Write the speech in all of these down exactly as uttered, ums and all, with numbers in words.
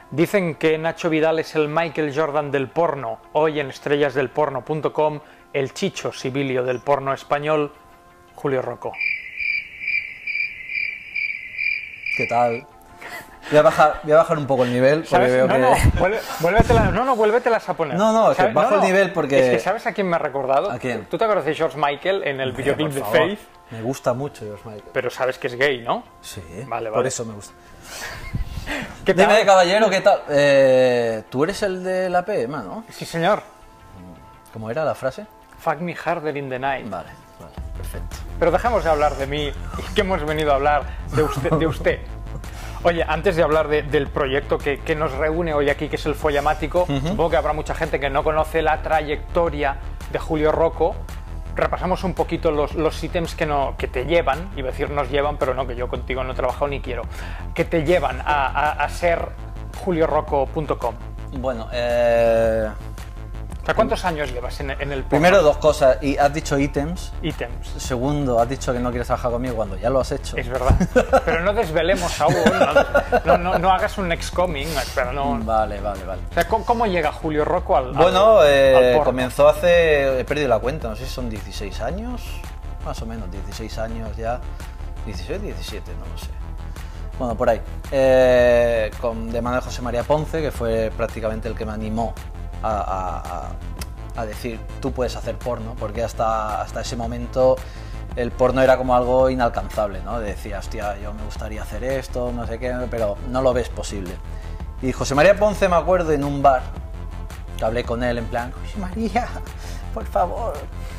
Dicen que Nacho Vidal es el Michael Jordan del porno. Hoy en estrellas del porno punto com, el Chicho Sibilio del porno español, Julio Rocco. ¿Qué tal? Voy a bajar, voy a bajar un poco el nivel porque ¿Sabes? veo no, que... no, vuelve, vuélvetela, no, no, vuélvetelas a poner. No, no, es que ¿Sabes? bajo no, el no. nivel porque... Es que ¿sabes a quién me ha recordado? ¿A quién? ¿Tú te acuerdas de George Michael en el Hombre, videoclip por de favor. Faith? Me gusta mucho George Michael. Pero sabes que es gay, ¿no? Sí, Vale, por vale. eso me gusta. ¿Qué tal? Dime, caballero, ¿qué tal? Eh, Tú eres el de la P M, ¿no? Sí, señor. ¿Cómo era la frase? Fuck me harder in the night. Vale, vale, perfecto. Pero dejemos de hablar de mí y que hemos venido a hablar de usted. De usted. Oye, antes de hablar de, del proyecto que, que nos reúne hoy aquí, que es el Follamático, uh-huh. Supongo que habrá mucha gente que no conoce la trayectoria de Julio Rocco. Repasamos un poquito los, los ítems que, no, que te llevan, iba a decir nos llevan, pero no, que yo contigo no he trabajado ni quiero, que te llevan a, a, a ser julio rocco punto com. Bueno, eh... O sea, ¿cuántos años llevas en, en el porno? Primero, dos cosas. Y has dicho ítems. Ítems. Segundo, has dicho que no quieres trabajar conmigo cuando ya lo has hecho. Es verdad. Pero no desvelemos aún. No, no, no, no hagas un next coming. Pero no... Vale, vale, vale. O sea, ¿cómo, cómo llega Julio Rocco al, Bueno, al, eh, al porno? comenzó hace... He perdido la cuenta, no sé si son dieciséis años. Más o menos, dieciséis años ya. dieciséis, diecisiete, no lo sé. Bueno, por ahí. Eh, con, de mano de José María Ponce, que fue prácticamente el que me animó a... a, a a decir, tú puedes hacer porno, porque hasta, hasta ese momento el porno era como algo inalcanzable, ¿no? Decía, hostia, yo me gustaría hacer esto, no sé qué, pero no lo ves posible. Y José María Ponce, me acuerdo, en un bar, que hablé con él en plan, José María, por favor.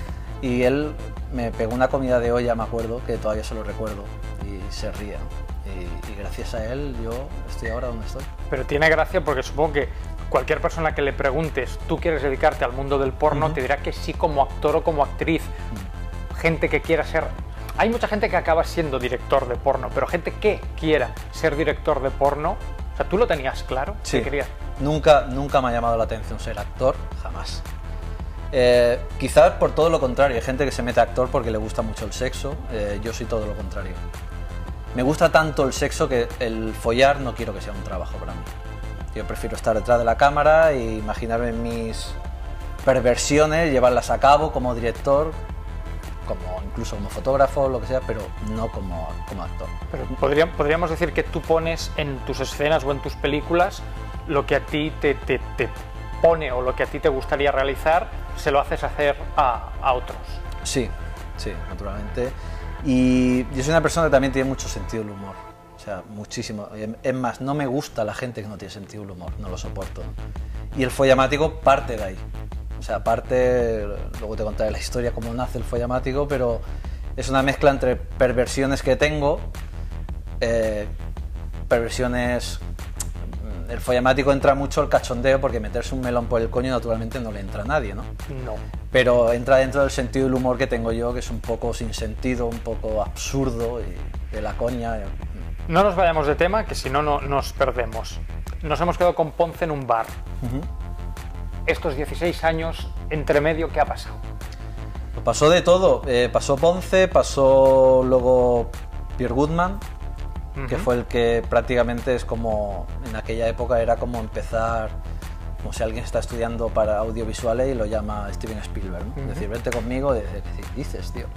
Y él me pegó una comida de olla, me acuerdo, que todavía se lo recuerdo, y se ría. Y, y gracias a él yo estoy ahora donde estoy. Pero tiene gracia porque supongo que cualquier persona que le preguntes, ¿tú quieres dedicarte al mundo del porno? Uh-huh. Te dirá que sí, como actor o como actriz. Uh-huh. Gente que quiera ser... Hay mucha gente que acaba siendo director de porno, pero gente que quiera ser director de porno, o sea, ¿tú lo tenías claro? Sí. ¿Qué querías? Nunca, nunca me ha llamado la atención ser actor, jamás. Eh, quizás por todo lo contrario, hay gente que se mete a actor porque le gusta mucho el sexo, eh, yo soy todo lo contrario. Me gusta tanto el sexo que el follar no quiero que sea un trabajo para mí. Yo prefiero estar detrás de la cámara e imaginarme mis perversiones, llevarlas a cabo como director, como incluso como fotógrafo, lo que sea, pero no como, como actor. Pero podríamos, podríamos decir que tú pones en tus escenas o en tus películas lo que a ti te, te, te pone o lo que a ti te gustaría realizar, se lo haces hacer a, a otros. Sí, sí, naturalmente. Y yo soy una persona que también tiene mucho sentido del humor. O sea, muchísimo. Es más, no me gusta la gente que no tiene sentido del humor, no lo soporto. Y el follamático parte de ahí. O sea, parte, luego te contaré la historia, cómo nace el follamático, pero es una mezcla entre perversiones que tengo, eh, perversiones... El follamático entra mucho el cachondeo, porque meterse un melón por el coño naturalmente no le entra a nadie, ¿no? No. Pero entra dentro del sentido del humor que tengo yo, que es un poco sin sentido, un poco absurdo, y de la coña... No nos vayamos de tema, que si no, no nos perdemos. Nos hemos quedado con Ponce en un bar. Uh-huh. Estos dieciséis años, entre medio, ¿qué ha pasado? Pues pasó de todo. Eh, pasó Ponce, pasó luego Pierre Goodman, uh-huh. que fue el que prácticamente es como, en aquella época era como empezar, como si alguien está estudiando para audiovisuales y lo llama Steven Spielberg, ¿no? Uh-huh. Es decir, vente conmigo, de, de, de, ¿qué dices, tío?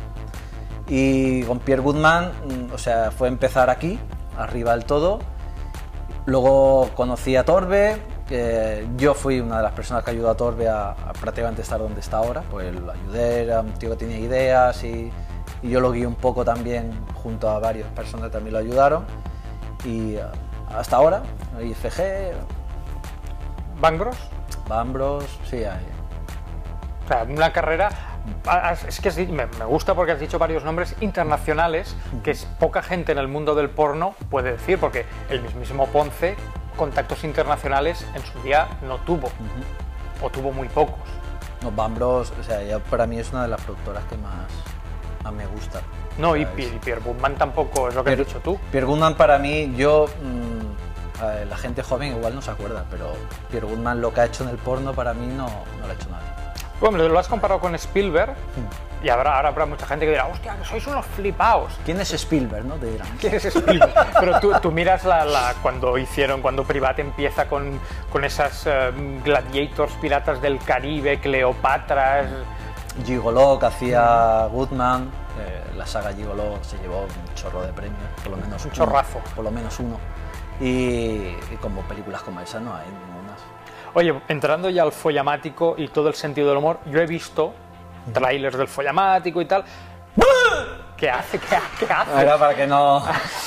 Y con Pierre Goodman, o sea, fue empezar aquí, arriba del todo. Luego conocí a Torbe, que yo fui una de las personas que ayudó a Torbe a, a prácticamente estar donde está ahora, pues lo ayudé, era un tío que tenía ideas y, y yo lo guié un poco también junto a varias personas que también lo ayudaron. Y uh, hasta ahora, I F G... ¿Bambros? Bambros, sí, hay. O sea, una carrera... Es que me gusta porque has dicho varios nombres internacionales que es poca gente en el mundo del porno puede decir, porque el mismísimo Ponce contactos internacionales en su día no tuvo, uh-huh. o tuvo muy pocos. No, Bambros, o sea, ya para mí es una de las productoras que más, más me gusta. No, y Pierre, Pierre Goodman tampoco es lo que Pierre, has dicho tú. Pierre Goodman para mí, yo... Mmm, la gente joven igual no se acuerda, pero Pierre Goodman lo que ha hecho en el porno para mí no, no lo ha hecho nadie. Bueno, lo has comparado con Spielberg, Y habrá, ahora habrá mucha gente que dirá, hostia, que sois unos flipaos. ¿Quién es Spielberg, no? Te dirán. ¿Quién es Spielberg? Pero tú, tú miras la, la, cuando hicieron, cuando Private empieza con, con esas uh, gladiators, piratas del Caribe, Cleopatras. Gigolo, que hacía Goodman, eh, la saga Gigolo se llevó un chorro de premios, por lo menos un uno, chorrazo. Por lo menos uno. Y, y como películas como esa no hay ninguna. Oye, entrando ya al follamático y todo el sentido del humor, yo he visto trailers del follamático y tal. ¿Qué hace? ¿Qué, qué hace? Era para que no...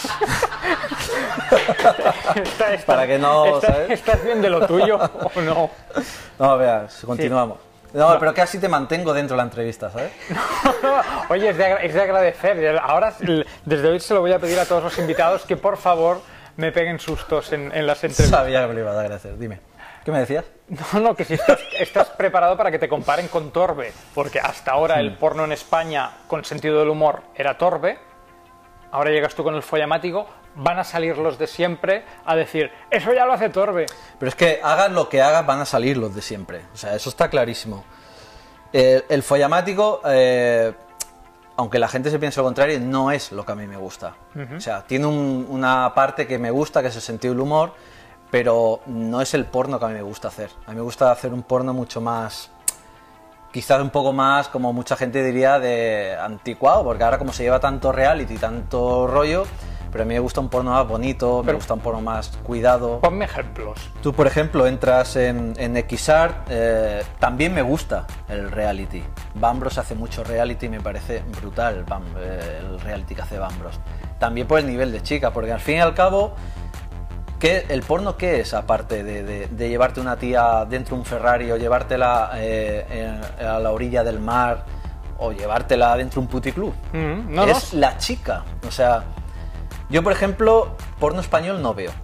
está, está, para que no... está, ¿sabes? ¿Estás bien de lo tuyo o no? No, veas, continuamos. Sí. No, no, pero casi te mantengo dentro de la entrevista, ¿sabes? No, no, oye, es de, es de agradecer. Ahora, desde hoy se lo voy a pedir a todos los invitados que por favor me peguen sustos en, en las entrevistas. Sabía que me lo iba a agradecer, dime. ¿Qué me decías? No, no, que si estás, estás preparado para que te comparen con Torbe, porque hasta ahora sí. El porno en España con sentido del humor era Torbe, ahora llegas tú con el follamático, van a salir los de siempre a decir, eso ya lo hace Torbe. Pero es que hagas lo que hagas, van a salir los de siempre, o sea, eso está clarísimo. El, el follamático, eh, aunque la gente se piense lo contrario, no es lo que a mí me gusta. Uh-huh. O sea, tiene un, una parte que me gusta, que es el sentido del humor, pero no es el porno que a mí me gusta hacer. A mí me gusta hacer un porno mucho más, quizás un poco más, como mucha gente diría, de anticuado, porque ahora como se lleva tanto reality, tanto rollo, pero a mí me gusta un porno más bonito, pero me gusta un porno más cuidado. Ponme ejemplos. Tú, por ejemplo, entras en, en Xart, eh, también me gusta el reality. Bambros hace mucho reality y me parece brutal Bam, eh, el reality que hace Bambros. También por el nivel de chica, porque al fin y al cabo... ¿Qué, ¿El porno qué es, aparte de, de, de llevarte una tía dentro de un Ferrari o llevártela eh, en, a la orilla del mar o llevártela dentro de un puticlub? Mm, no, es no. La chica. O sea, yo, por ejemplo, porno español no veo.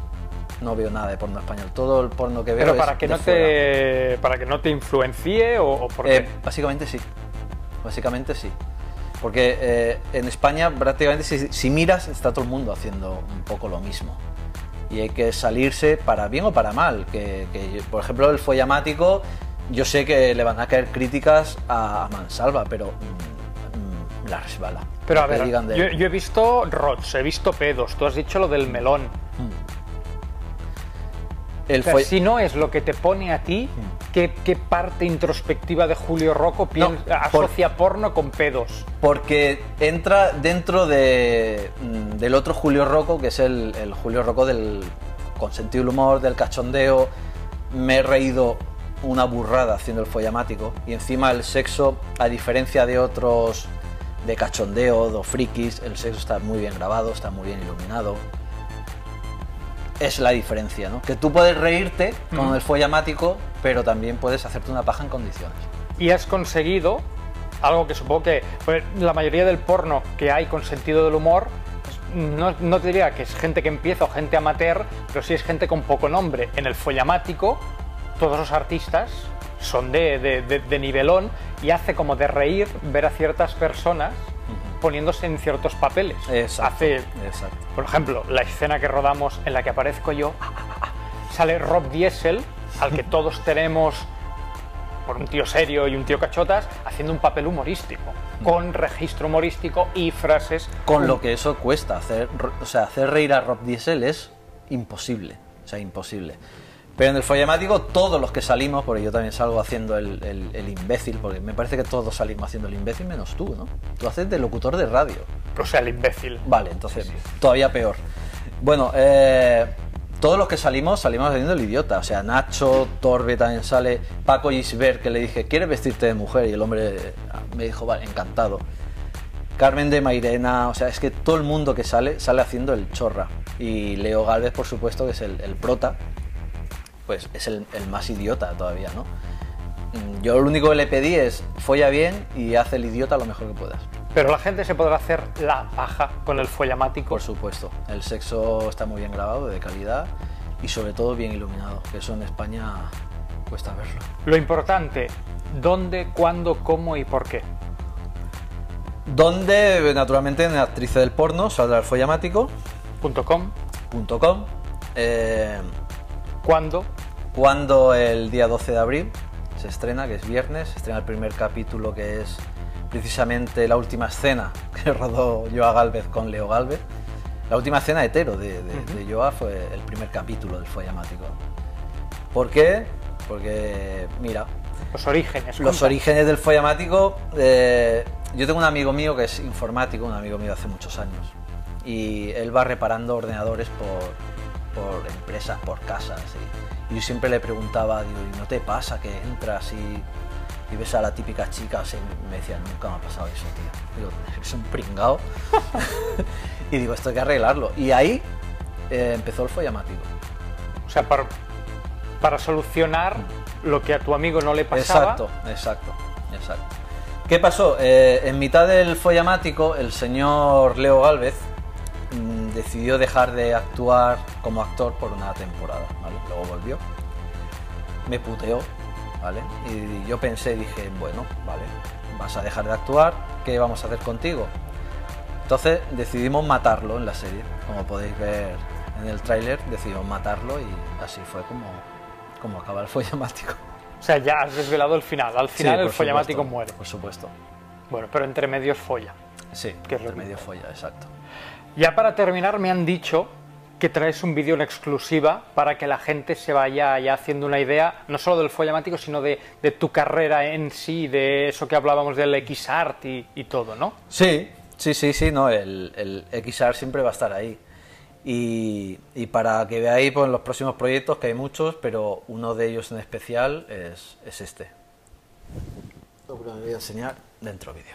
No veo nada de porno español. Todo el porno que veo Pero para es que de no te para que no te influencie o, o por eh, qué? Básicamente sí. Básicamente sí. Porque eh, en España prácticamente si, si miras está todo el mundo haciendo un poco lo mismo. Y hay que salirse para bien o para mal. Que, que por ejemplo, el follamático, yo sé que le van a caer críticas a, a mansalva, pero mmm, mmm, la resbala. Pero a ver, de... yo, yo he visto rots, he visto pedos, tú has dicho lo del melón. Mm. El o sea, foll... Si no es lo que te pone a ti, mm. ¿qué, qué parte introspectiva de Julio Rocco piensa, no, asocia por... porno con pedos? Porque entra dentro de, del otro Julio Rocco, que es el, el Julio Rocco del con sentido del humor, del cachondeo. Me he reído una burrada haciendo el follamático. Y encima el sexo, a diferencia de otros de cachondeo, de frikis, el sexo está muy bien grabado, está muy bien iluminado. Es la diferencia, ¿no? Que tú puedes reírte con mm. el follamático, pero también puedes hacerte una paja en condiciones. Y has conseguido algo que supongo que pues, la mayoría del porno que hay con sentido del humor, pues, no, no te diría que es gente que empieza o gente amateur, pero sí es gente con poco nombre. En el follamático, todos los artistas son de, de, de, de nivelón y hace como de reír ver a ciertas personas poniéndose en ciertos papeles. Exacto, Hace, exacto. Por ejemplo, la escena que rodamos en la que aparezco yo, sale Rob Diesel, al que todos tenemos por un tío serio y un tío cachotas, haciendo un papel humorístico, con registro humorístico y frases. Con lo que eso cuesta, hacer, o sea, hacer reír a Rob Diesel es imposible, o sea, imposible. Pero en el follamático todos los que salimos, porque yo también salgo haciendo el, el, el imbécil, porque me parece que todos salimos haciendo el imbécil menos tú, ¿no? Tú haces de locutor de radio. O sea, el imbécil. Vale, entonces sí, sí. Todavía peor. Bueno, eh, todos los que salimos, salimos haciendo el idiota. O sea, Nacho, Torbe también sale, Paco Gisbert, que le dije, ¿quieres vestirte de mujer? Y el hombre me dijo, vale, encantado. Carmen de Mairena, o sea, es que todo el mundo que sale, sale haciendo el chorra. Y Leo Gálvez, por supuesto, que es el, el prota, pues es el, el más idiota todavía, ¿no? Yo lo único que le pedí es folla bien y haz el idiota lo mejor que puedas. Pero la gente se podrá hacer la paja con el follamático. Por supuesto, el sexo está muy bien grabado, de calidad y sobre todo bien iluminado, que eso en España cuesta verlo. Lo importante, ¿dónde, cuándo, cómo y por qué? ¿Dónde? Naturalmente en Actrices del Porno, saldrá el follamático. Punto com. Punto com. Eh, ¿Cuándo? Cuando el día doce de abril se estrena, que es viernes, se estrena el primer capítulo, que es precisamente la última escena que rodó Joa Gálvez con Leo Gálvez. La última escena hetero de, de, uh-huh. de Joa fue el primer capítulo del Follamático. ¿Por qué? Porque, mira... Los orígenes. Los orígenes del Follamático... Eh, yo tengo un amigo mío que es informático, un amigo mío de hace muchos años. Y él va reparando ordenadores por, por empresas, por casas. Y, y yo siempre le preguntaba, digo, ¿y no te pasa que entras y, y ves a la típica chica? Así me decía, nunca me ha pasado eso, tío. Digo, eres un pringao. Y digo, esto hay que arreglarlo. Y ahí eh, empezó el Follamático. O sea, para, para solucionar lo que a tu amigo no le pasaba. Exacto, exacto, exacto. ¿Qué pasó? Eh, en mitad del Follamático, el señor Leo Gálvez mmm, decidió dejar de actuar como actor por una temporada, ¿vale? Luego volvió, me puteó, ¿vale? Y yo pensé, dije, bueno, vale, vas a dejar de actuar, ¿qué vamos a hacer contigo? Entonces decidimos matarlo en la serie, como podéis ver en el tráiler, decidimos matarlo y así fue como, como acaba el Follamático. O sea, ya has desvelado el final. Al final sí, el Follamático supuesto, muere. Por supuesto. Bueno, pero entre medios folla. Sí, que es entre medio folla, exacto. Ya para terminar, me han dicho que traes un vídeo en exclusiva para que la gente se vaya ya haciendo una idea, no solo del Follamático, sino de, de tu carrera en sí, de eso que hablábamos del Xart y, y todo, ¿no? Sí, sí, sí, sí, no, el, el Xart siempre va a estar ahí. Y, y para que veáis pues, los próximos proyectos, que hay muchos, pero uno de ellos en especial es, es este. Lo que os voy a enseñar dentro del vídeo.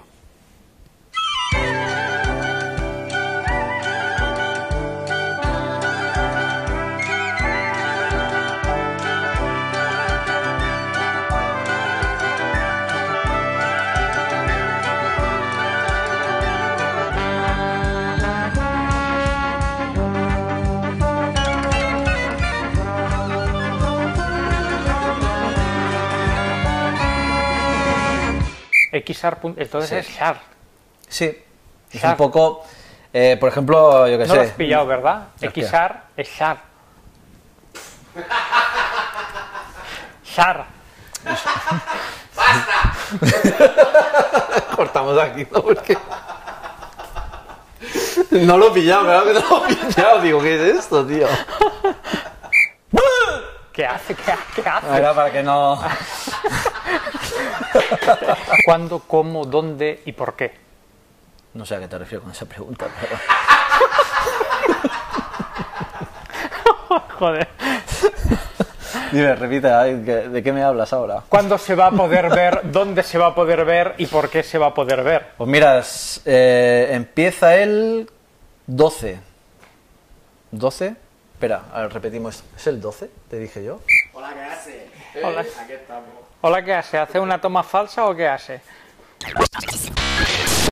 Xart, entonces sí. Es Xart. Sí, es Xart. Un poco, eh, por ejemplo, yo qué no sé. No lo has pillado, ¿verdad? Xart es Xart. Xart. ¡Basta! Cortamos aquí, ¿no? Porque... No lo he pillado, claro que no lo he pillado. Digo, ¿qué es esto, tío? ¿Qué hace? ¿Qué, qué hace? Era para que no... ¿Cuándo, cómo, dónde y por qué? No sé a qué te refieres con esa pregunta, pero... Joder. Dime, repite, ¿de qué me hablas ahora? ¿Cuándo se va a poder ver? ¿Dónde se va a poder ver? ¿Y por qué se va a poder ver? Pues mira, es, eh, empieza el doce. ¿doce? Espera, a ver, repetimos. ¿Es el doce? Te dije yo. Hola, ¿qué hace? Hola. Aquí estamos. Hola, ¿qué hace? ¿Hace una toma falsa o qué hace?